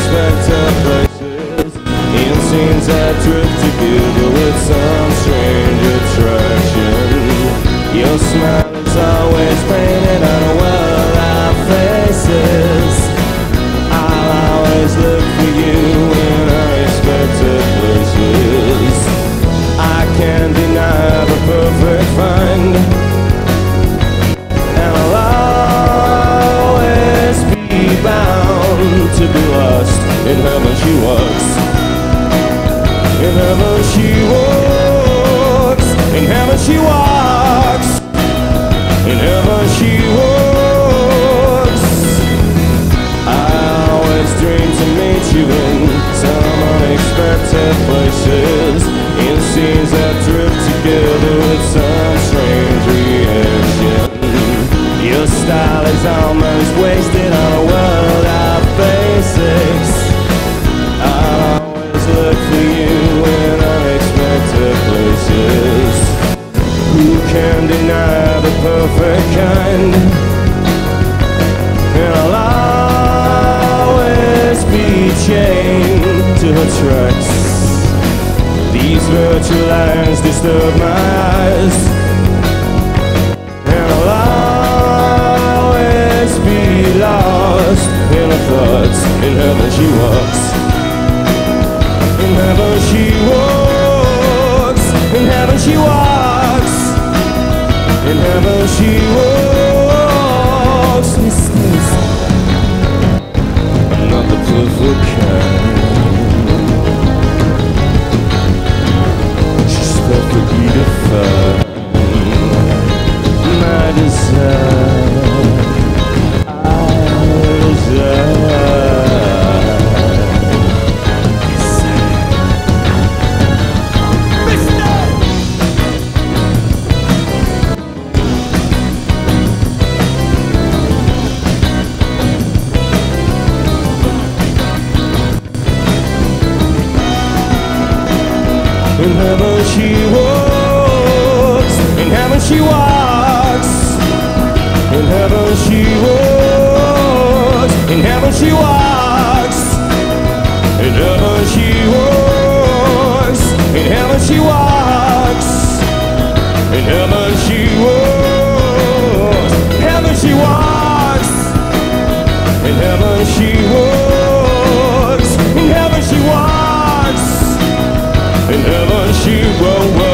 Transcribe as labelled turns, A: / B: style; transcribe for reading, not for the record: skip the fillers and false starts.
A: unexpected places, in scenes that drift together with some strange attraction. Your smile is always painted on a world of faces. I'll always look for you in unexpected places. I can't deny the perfect find, and I'll always be bound to be lost. In heaven she walks, in heaven she walks, in heaven she walks, in heaven she walks. I always dream to meet you in some unexpected places, in scenes that drift together with some strange reaction. Your style is almost wasted on a world of basics. I'll always look for you in unexpected places. Who can deny the perfect kind? And I'll always be chained to her tracks. These virtual lines disturb my eyes, and I'll always be lost in her thoughts. In heaven she walks, in heaven she walks, in heaven she walks, in heaven she walks. Mistakes, I'm not the perfect kind. She's perfectly defined. My desire, our desire. In heaven she walks, in heaven she walks, in heaven she walks, in heaven she walks, in heaven she walks, in heaven she walks, in heaven she walks, heaven she walks, in heaven she walks, in heaven she walks. In heaven she will